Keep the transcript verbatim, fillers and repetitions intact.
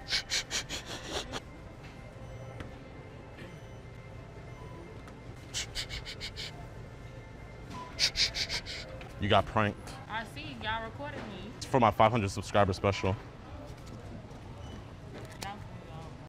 You got pranked. I see. Y'all recorded me. It's for my five hundred subscriber special.